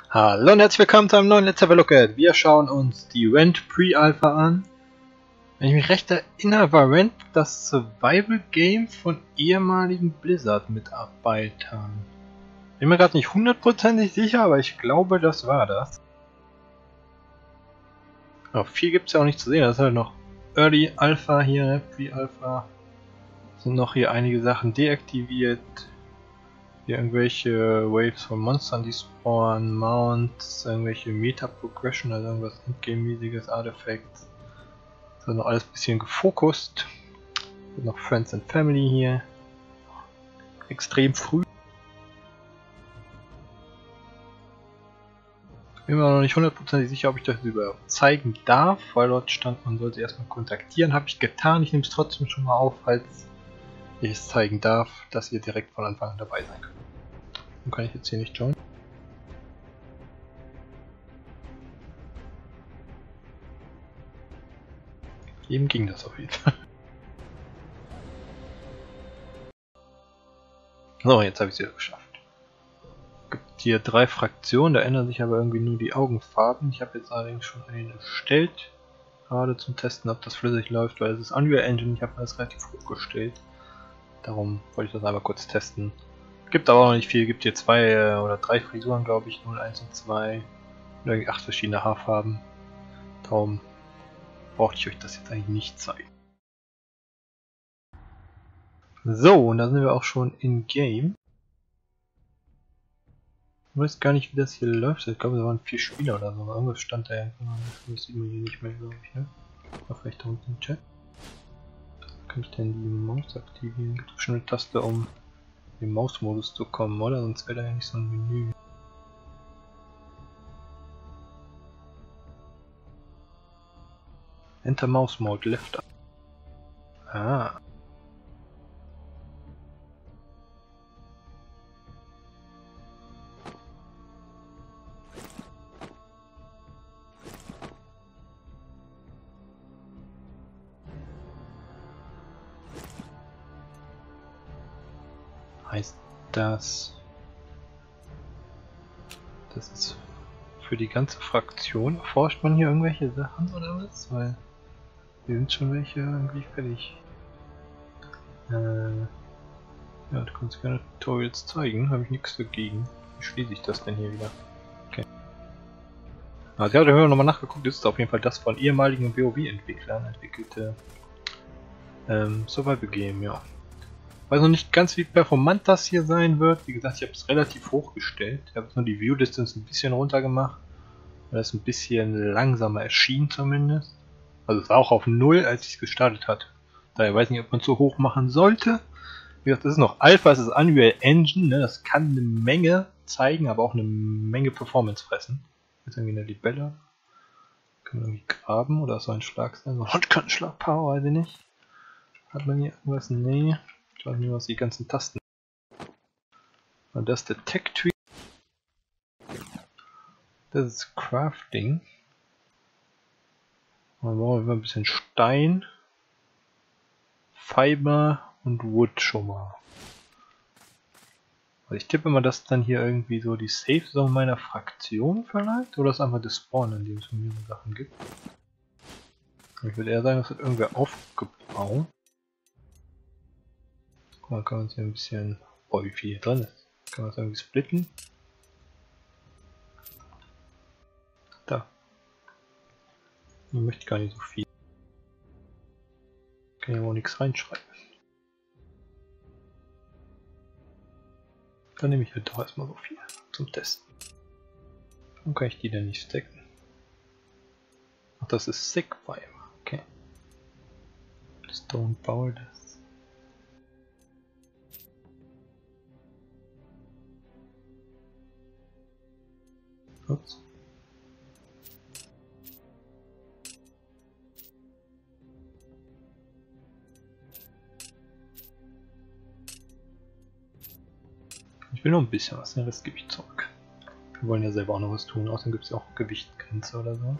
Hallo und herzlich willkommen zu einem neuen Let's Have a Look at. Wir schauen uns die Rent Pre-Alpha an. Wenn ich mich recht erinnere, war Rent das Survival-Game von ehemaligen Blizzard-Mitarbeitern. Bin mir gerade nicht hundertprozentig sicher, aber ich glaube, das war das. Aber viel gibt es ja auch nicht zu sehen. Das ist halt noch Early Alpha hier, Pre-Alpha. Sind noch hier einige Sachen deaktiviert. Hier irgendwelche Waves von Monstern, die spawnen, Mounts, irgendwelche Meta-Progression, also irgendwas Endgame-mäßiges, Artifacts. Das ist noch alles ein bisschen gefokust. Noch Friends and Family hier. Extrem früh. Bin mir noch nicht hundertprozentig sicher, ob ich das überhaupt zeigen darf, weil dort stand, man sollte erstmal kontaktieren. Habe ich getan, ich nehme es trotzdem schon mal auf, falls ich es zeigen darf, dass ihr direkt von Anfang an dabei sein könnt. Dann kann ich jetzt hier nicht joinen. Eben ging das auf jeden Fall. So, jetzt habe ich es wieder geschafft. Es gibt hier 3 Fraktionen, da ändern sich aber irgendwie nur die Augenfarben. Ich habe jetzt allerdings schon eine erstellt, gerade zum Testen, ob das flüssig läuft, weil es ist Unreal Engine, ich habe das relativ hoch gestellt. Darum wollte ich das einmal kurz testen. Gibt aber auch noch nicht viel, gibt hier 2 oder 3 Frisuren, glaube ich, 0, 1 und 2. Und irgendwie 8 verschiedene Haarfarben. Darum brauchte ich euch das jetzt eigentlich nicht zeigen. So, und da sind wir auch schon in Game. Ich weiß gar nicht, wie das hier läuft. Ich glaube, da waren 4 Spieler oder so. Irgendwas stand da ja. Das sieht man hier nicht mehr, glaube ich. Ne? Auch vielleicht da unten im Chat. Kann ich denn die Maus aktivieren? Gibt es schon eine Taste, um in den Mausmodus zu kommen, oder? Sonst wäre da ja nicht so ein Menü. Enter Mouse Mode, Left up. Ah. Heißt das ist für die ganze Fraktion? Erforscht man hier irgendwelche Sachen oder was? Weil hier sind schon welche irgendwie fertig. Ja, du kannst gerne Tutorials zeigen, habe ich nichts dagegen. Wie schließe ich das denn hier wieder? Okay. Also ja, da haben wir nochmal nachgeguckt, das ist auf jeden Fall das von ehemaligen WoW-Entwicklern entwickelte Survival Game, ja. Weiß noch nicht ganz, wie performant das hier sein wird. Wie gesagt, ich habe es relativ hoch gestellt. Ich habe nur die View Distance ein bisschen runter gemacht, weil es ein bisschen langsamer erschien zumindest. Also es war auch auf 0, als ich es gestartet hatte. Daher weiß ich nicht, ob man es so hoch machen sollte. Wie gesagt, das ist noch Alpha, es ist Unreal Engine, ne? Das kann eine Menge zeigen, aber auch eine Menge Performance fressen. Jetzt irgendwie eine Libelle. Kann man irgendwie graben oder so ein Schlag sein? So ein Handkantenschlag-Power, weiß ich nicht. Hat man hier irgendwas? Nee. Ich weiß nicht, was die ganzen Tasten. Und das ist der Tech Tree. Das ist Crafting. Dann brauchen wir ein bisschen Stein, Fiber und Wood schon mal. Also ich tippe mal, dass dann hier irgendwie so die Safe Zone meiner Fraktion vielleicht, oder ist einfach das Spawn, in dem es mehrere Sachen gibt. Ich würde eher sagen, das hat irgendwer aufgebaut. Guck mal, kann man es hier ein bisschen... Oh, wie viel hier drin ist. Kann man es irgendwie splitten? Da. Ich möchte gar nicht so viel. Kann ja auch nichts reinschreiben. Dann nehme ich halt doch erstmal so viel zum Testen. Warum kann ich die denn nicht stacken? Ach, das ist Sick Fiber. Okay. Stone Power das. Ups. Ich will nur ein bisschen was, den Rest gebe ich zurück. Wir wollen ja selber auch noch was tun, außerdem gibt es ja auch Gewichtgrenze oder so.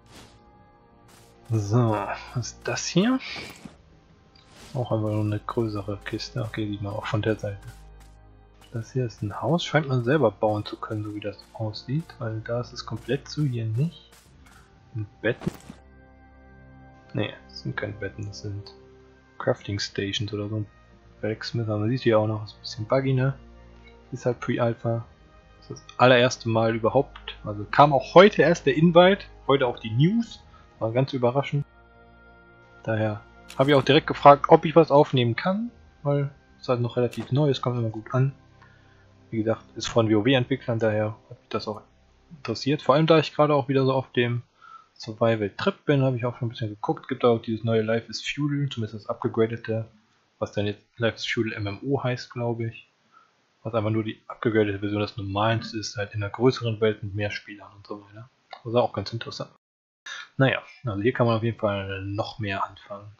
So, was ist das hier? Auch einfach nur eine größere Kiste. Okay, die mal auch von der Seite. Das hier ist ein Haus, scheint man selber bauen zu können, so wie das aussieht, weil da ist es komplett zu, hier nicht. Und Betten? Ne, das sind keine Betten, das sind Crafting Stations oder so ein Blacksmith, aber man sieht hier auch noch, ist ein bisschen buggy, ne? Ist halt Pre-Alpha. Das ist das allererste Mal überhaupt, also kam auch heute erst der Invite, heute auch die News, war ganz überraschend. Daher habe ich auch direkt gefragt, ob ich was aufnehmen kann, weil es halt noch relativ neu ist, kommt immer gut an. Wie gesagt, ist von WoW-Entwicklern, daher hat mich das auch interessiert. Vor allem, da ich gerade auch wieder so auf dem Survival-Trip bin, habe ich auch schon ein bisschen geguckt. Gibt auch dieses neue Life is Feudal, zumindest das upgradete, was dann jetzt Life is Feudal MMO heißt, glaube ich. Was einfach nur die upgradete Version des Normalen ist, halt in einer größeren Welt mit mehr Spielern und so weiter. Das ist auch ganz interessant. Naja, also hier kann man auf jeden Fall noch mehr anfangen.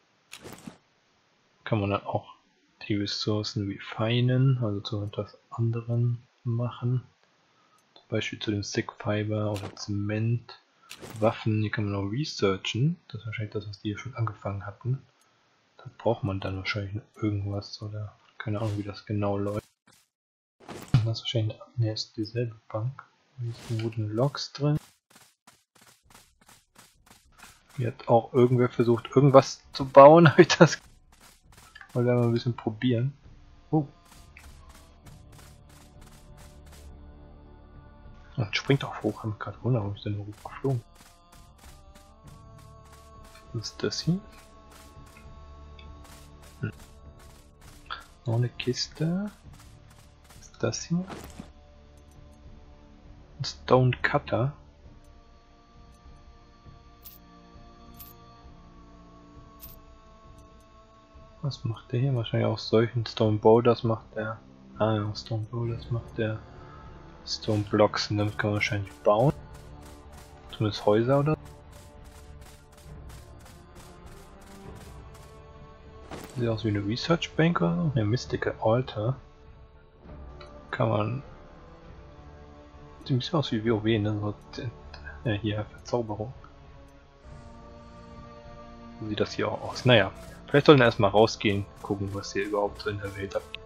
Kann man dann auch die Ressourcen refinen, also zu etwas anderem machen. Zum Beispiel zu dem Stick Fiber oder Zement, Waffen, hier kann man auch researchen. Das ist wahrscheinlich das, was die hier schon angefangen hatten. Da braucht man dann wahrscheinlich noch irgendwas oder keine Ahnung, wie das genau läuft. Das ist wahrscheinlich ne, ist dieselbe Bank. Hier sind Wooden Logs drin. Hier hat auch irgendwer versucht, irgendwas zu bauen, habe ich das. Wollen wir mal ein bisschen probieren. Oh. Und springt auch hoch, haben wir gerade wundert, warum ich denn nur hochgeflogen. Was ist das hier? Noch eine Kiste. Was ist das hier? Ein Stone Cutter. Was macht der hier? Wahrscheinlich auch solchen Stone Boulders macht der. Ah ja, Stone Boulders macht der. Stone Blocks, und damit kann man wahrscheinlich bauen. Zumindest Häuser oder. Sieht aus wie eine Research Bank oder so. Eine Mystical Altar. Kann man. Sieht ein bisschen aus wie WoW, ne? So, hier, Verzauberung. So sieht das hier auch aus. Naja, vielleicht sollten wir erstmal rausgehen, gucken, was hier überhaupt so in der Welt abgeht.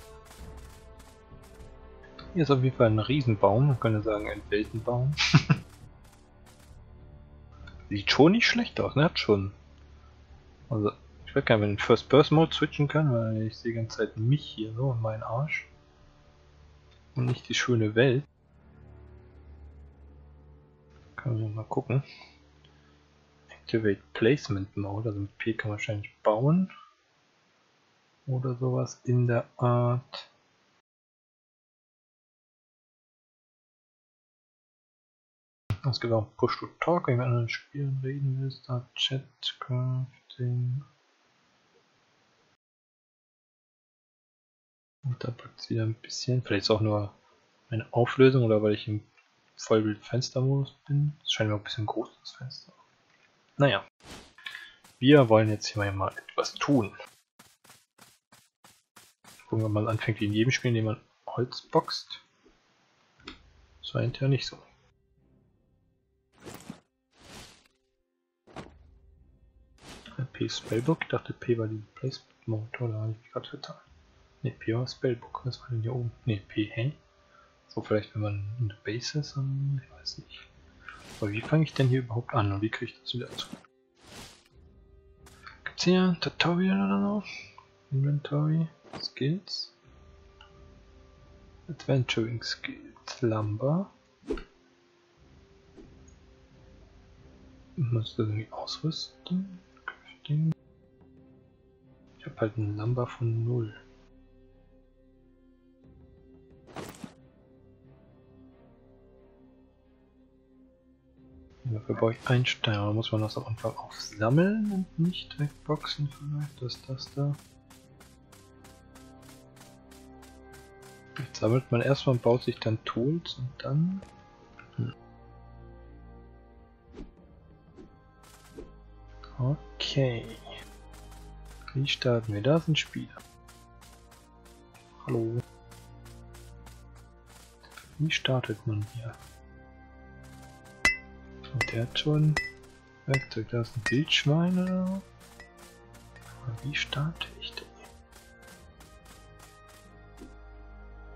Hier ist auf jeden Fall ein Riesenbaum, man könnte sagen ein Weltenbaum. Sieht schon nicht schlecht aus, ne? Hat schon. Also, ich weiß gar nicht, wenn ich in First-Person-Mode switchen kann, weil ich sehe die ganze Zeit mich hier so in meinen Arsch. Und nicht die schöne Welt. Können wir mal gucken. Activate Placement Mode, also mit P kann man wahrscheinlich bauen. Oder sowas in der Art. Es gibt auch Push to Talk, wenn du mit anderen Spielern reden willst. Da Chat, Crafting. Und da packt sie wieder ein bisschen. Vielleicht ist es auch nur eine Auflösung oder weil ich im Vollbild-Fenster-Modus bin. Es scheint mir auch ein bisschen groß, das Fenster. Naja. Wir wollen jetzt hier mal etwas tun. Gucken wir mal anfängt wie in jedem Spiel, indem man Holz boxt. Das war hinterher nicht so. P Spellbook, ich dachte P war die Placement Mode, oder habe ich mich gerade vertan? Ne, P war Spellbook, was war denn hier oben? Ne, P, hä? So vielleicht wenn man in der Base ist, ich weiß nicht. Aber wie fange ich denn hier überhaupt an und wie kriege ich das wieder zu? Gibt's hier ein Tutorial oder so? Inventory, Skills, Adventuring Skills, Lumber. Muss das irgendwie ausrüsten? Crafting. Ich habe halt einen Lumber von 0. Dafür brauche ich einen Stein, aber muss man das am Anfang auch sammeln und nicht wegboxen vielleicht? Was ist das da? Jetzt sammelt man erstmal und baut sich dann Tools und dann... Okay. Wie starten wir? Da ist ein Spieler. Hallo. Wie startet man hier? Und der hat schon Werkzeug. Da ist ein Wildschwein oder so. Aber wie starte ich denn?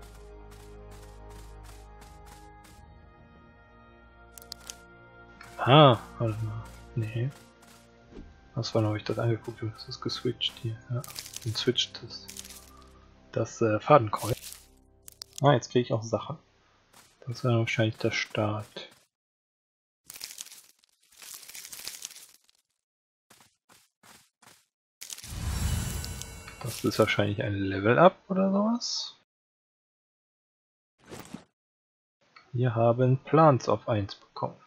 Ah, warte mal. Nee. Was war noch, habe ich das angeguckt? Das ist geswitcht hier. Ja. Und switcht das Fadenkreuz. Ah, jetzt kriege ich auch Sachen. Das war wahrscheinlich der Start. Das ist wahrscheinlich ein Level-Up oder sowas. Wir haben Plants auf 1 bekommen.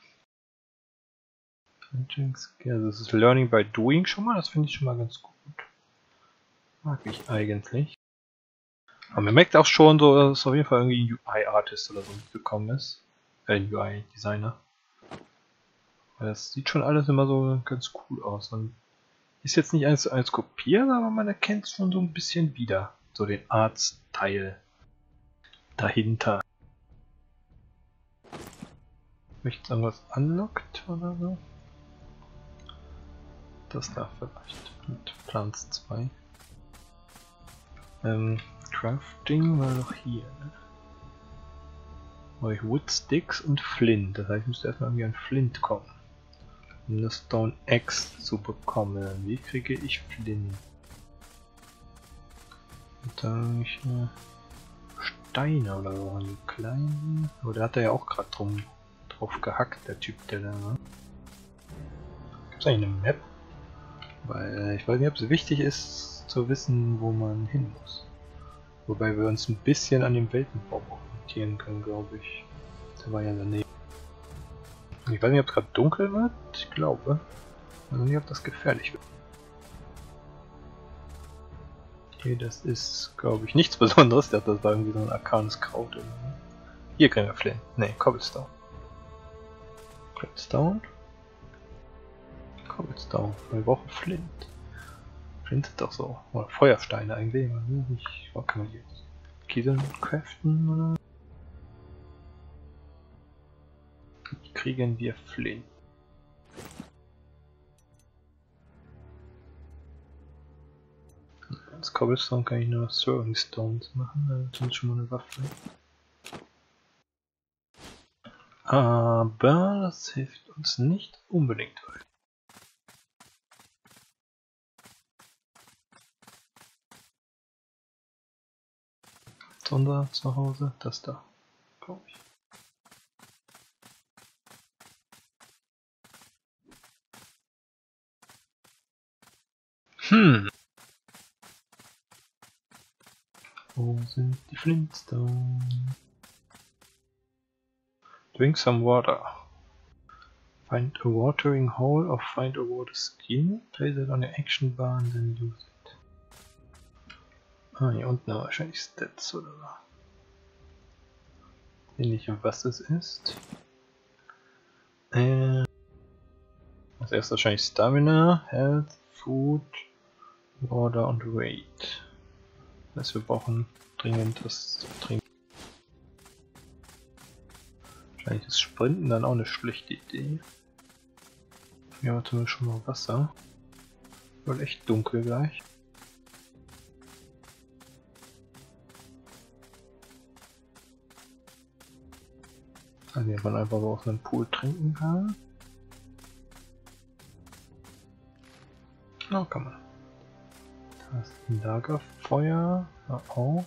Also das ist Learning by Doing schon mal, das finde ich schon mal ganz gut. Mag ich eigentlich. Aber man merkt auch schon so, dass es auf jeden Fall irgendwie ein UI-Artist oder so mitgekommen ist. Ein UI-Designer. Das sieht schon alles immer so ganz cool aus. Und ist jetzt nicht 1:1 kopiert, aber man erkennt es schon so ein bisschen wieder. So den Artstyle dahinter. Möchtest du irgendwas unlockt oder so? Das da vielleicht. Mit Plants 2. Crafting war doch hier, ne? Wood Sticks und Flint. Das heißt, ich müsste erstmal irgendwie an Flint kommen. Um eine Stone Axe zu bekommen. Wie kriege ich Flint? Und dann Steine oder so. Die kleinen. Aber da hat er ja auch gerade drauf gehackt, der Typ, der da war. Gibt es eigentlich eine Map? Weil ich weiß nicht, ob es wichtig ist, zu wissen, wo man hin muss. Wobei wir uns ein bisschen an dem Weltenbaum orientieren können, glaube ich. Der war ja daneben. Ich weiß nicht, ob es gerade dunkel wird. Ich glaube. Ich weiß nicht, ob das gefährlich wird. Okay, das ist, glaube ich, nichts Besonderes. Das war irgendwie so ein arkanes Kraut. Irgendwie. Hier kriegen wir Flint. Ne, Cobblestone. Cobblestone. Cobblestone. Wir brauchen Flint. Flint ist doch so. Oder Feuersteine eigentlich. Was kann man hier jetzt? Kieseln craften oder? Wie kriegen wir Flint? Als Cobblestone kann ich nur Throwing Stones machen. Das ist schon mal eine Waffe. Aber das hilft uns nicht unbedingt weiter. Unser Zuhause, das da, glaube ich. Wo sind die Flintstones? Drink some water. Find a watering hole or find a water skin. Place it on your action bar and then use it. Ah, hier unten wahrscheinlich Stats oder so. Ähnlich was es ist. Als erstes wahrscheinlich Stamina, Health, Food, Water und Weight. Das heißt, wir brauchen dringend das Trinken. Wahrscheinlich ist Sprinten dann auch eine schlechte Idee. Hier haben wir schon mal Wasser. Wird echt dunkel gleich. Also hier man einfach so aus einem Pool trinken kann. Na, kann man. Da ist ein Lagerfeuer. Da auch.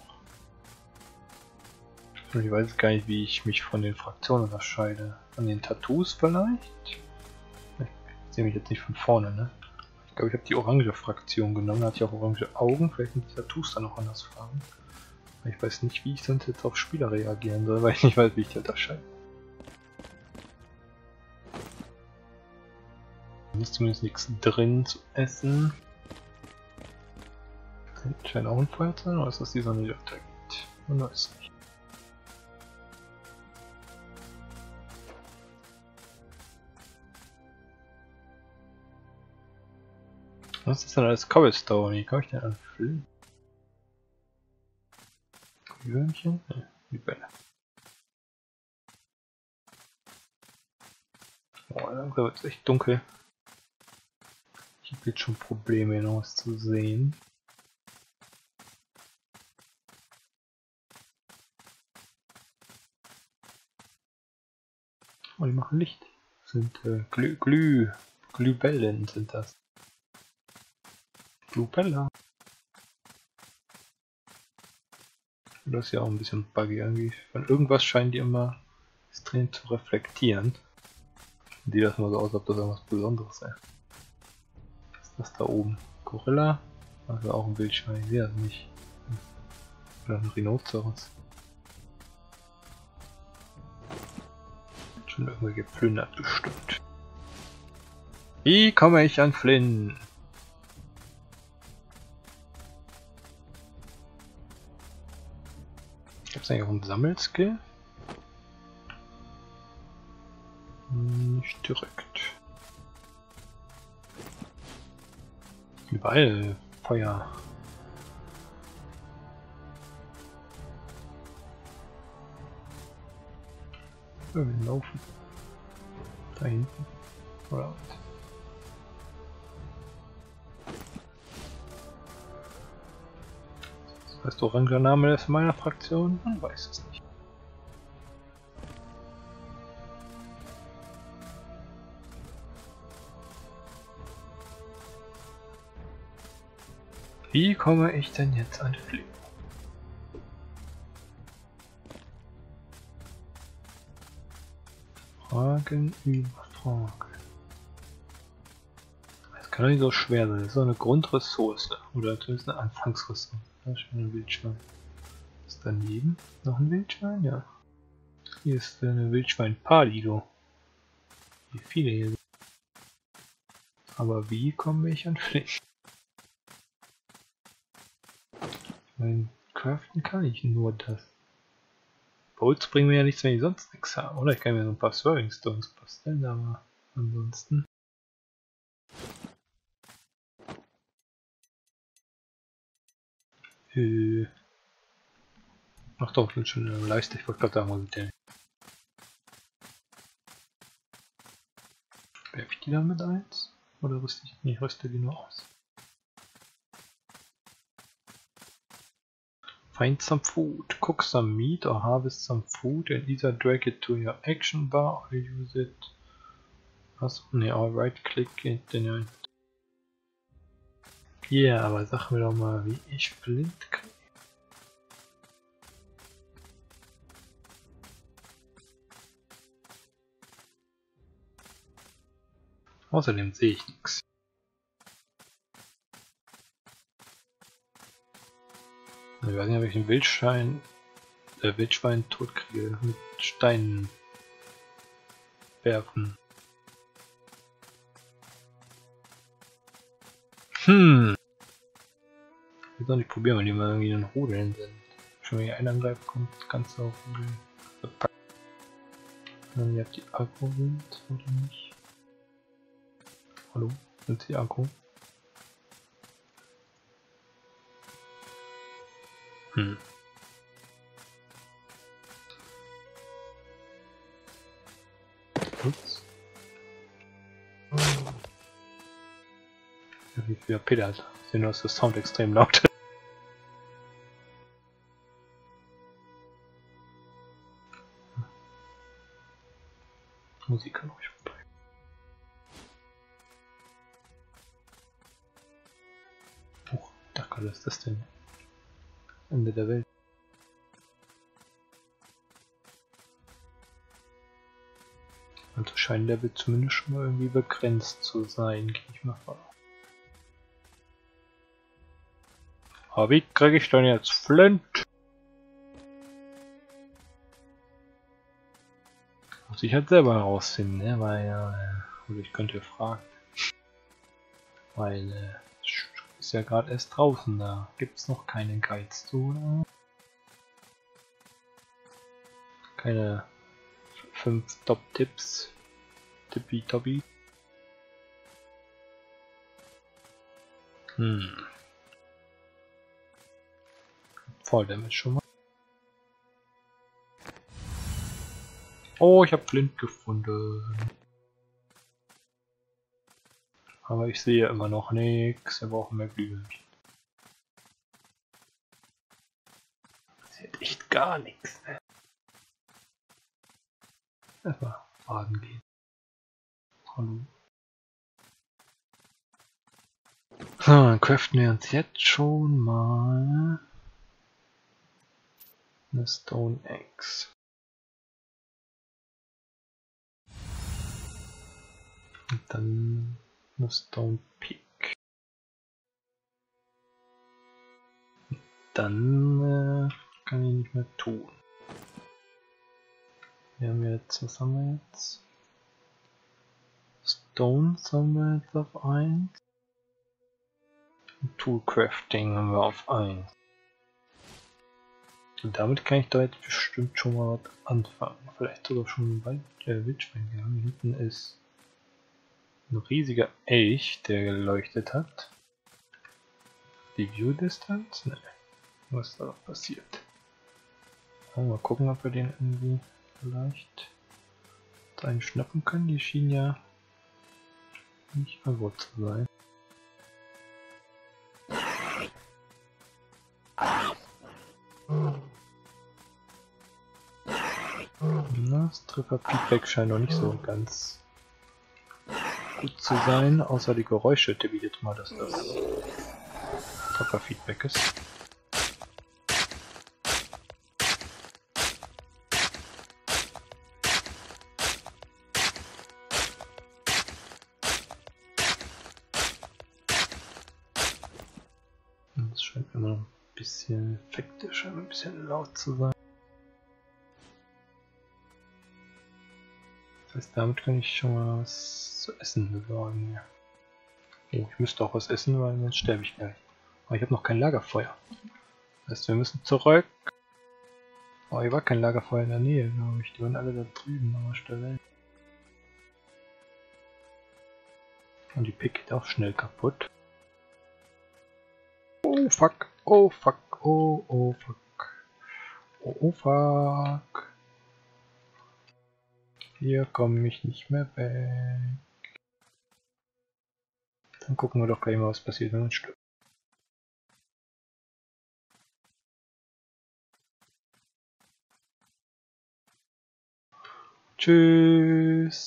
Ich weiß gar nicht, wie ich mich von den Fraktionen unterscheide. An den Tattoos vielleicht? Ich sehe mich jetzt nicht von vorne, ne? Ich glaube, ich habe die orange Fraktion genommen. Da hatte ich auch orange Augen. Vielleicht sind die Tattoos dann noch anders farben. Ich weiß nicht, wie ich sonst jetzt auf Spieler reagieren soll, weil ich nicht weiß, wie ich die unterscheide. Hier ist zumindest nichts drin zu essen. Da scheint auch ein Feuer zu sein, oder ist das die Sonne, die untergeht? Man weiß nicht. Was ist denn alles Cobblestone? Wie komme ich denn an Flint? Würmchen? Ne, die Bälle. Oh, langsam wird es echt dunkel. Ich habe jetzt schon Probleme, hier noch was zu sehen. Oh, die machen Licht. Sind Glühbällen sind das. Glühbälle. Das ist ja auch ein bisschen buggy irgendwie. Von irgendwas scheinen die immer extrem zu reflektieren. Und die das mal so aus, ob das irgendwas Besonderes ist. Was ist das da oben? Gorilla? Also auch ein Wildschwein, ja nicht. Oder ein Rhinoceros. Schon irgendwie geplündert bestimmt. Wie komme ich an Flynn? Gibt es eigentlich auch einen Sammelskill? Nicht direkt. Überall Feuer. Wir laufen. Da hinten. Oder was? Weißt du, Rangname ist meiner Fraktion? Man weiß es nicht. Wie komme ich denn jetzt an Flynn? Fragen über Fragen. Das kann doch nicht so schwer sein. Das ist so eine Grundressource. Oder zumindest eine Anfangsressource. Da ist schon ein Wildschwein. Ist daneben noch ein Wildschwein? Ja. Hier ist eine Wildschwein-Palido. Wie viele hier sind. Aber wie komme ich an Flynn? Mein Craften kann ich nur das. Bolts bringen mir ja nichts, wenn ich sonst nichts habe. Oder ich kann mir so ein paar Throwing Stones basteln, aber ansonsten. Ach doch, sind schon eine Leiste. Ich wollte gerade sagen, wo sind die? Werfe ich die damit eins? Oder rüste ich? Nee, rüste die nur aus. Find some food, cook some meat or harvest some food and either drag it to your action bar or use it. Was? Ne, or right click it in your. Ja, aber sag mir doch mal, wie ich blind kriege. Außerdem sehe ich nichts. Ich weiß nicht, ob ich einen Wildschwein tot kriege mit Steinen werfen. Ich will doch nicht probieren, wenn die mal irgendwie in Rudeln sind. Schon wenn hier einer angreift, kommt ganz auf Rudeln. Wenn ihr die Akku sind oder nicht. Hallo? Sind sie Akku? Ups. Ja, wie viel Peter hat. Sehen, dass der Sound extrem laut. Musik kann ruhig vorbei. Oh, danke, was ist das denn? Ende der Welt. Also scheint der Level zumindest schon mal irgendwie begrenzt zu sein, gehe ich mal vor. Aber wie kriege ich dann jetzt Flint? Muss ich halt selber herausfinden, ne? Weil, oder ich könnte fragen. Weil, ist ja gerade erst draußen, da gibt es noch keine Guides zu, oder? Keine 5 Top-Tipps. Tippitoppi. Voll damit schon mal. Oh, ich habe Flint gefunden. Aber ich sehe immer noch nichts. Wir brauchen mehr Glühwürmchen. Das ist echt gar nichts. Erstmal baden gehen. Hallo. So, dann craften wir uns jetzt schon mal eine Stone Axe. Und dann eine Stone Pick. Dann kann ich nicht mehr tun. Wir haben jetzt, was haben wir jetzt? Stones haben wir jetzt auf 1. Und Tool Crafting haben wir auf 1. Und damit kann ich da jetzt bestimmt schon mal was anfangen. Vielleicht sogar schon bald Wildschwein. Hier hinten ist ein riesiger Elch, der geleuchtet hat. Die View Distance? Ne. Was ist da noch passiert? Mal gucken, ob wir den irgendwie vielleicht einschnappen können. Die schienen ja nicht verwirrt zu sein. Na, das Treffer-Feedback scheint noch nicht so ganz gut zu sein, außer die Geräusche tippe ich jetzt mal, dass das Treffer-Feedback ist. Das scheint immer noch ein bisschen Effekte, scheint ein bisschen laut zu sein. Das heißt, damit kann ich schon mal was zu essen besorgen. Ja. Oh, ich müsste auch was essen, weil sonst sterbe ich gleich. Aber ich habe noch kein Lagerfeuer. Das heißt, wir müssen zurück. Oh, hier war kein Lagerfeuer in der Nähe, glaube ich. Die waren alle da drüben an der Stelle. Und die Pick geht auch schnell kaputt. Oh fuck, oh fuck, oh fuck. Oh fuck. Hier komme ich nicht mehr weg. Dann gucken wir doch gleich mal, was passiert, wenn man stirbt. Tschüss.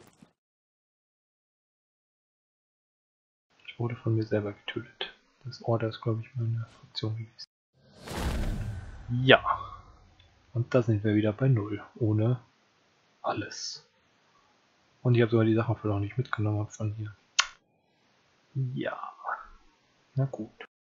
Ich wurde von mir selber getötet. Das Order ist, glaube ich, meine Fraktion gewesen. Ja. Und da sind wir wieder bei 0. Ohne alles. Und ich habe sogar die Sachen von noch nicht mitgenommen von hier. Ja. Na gut.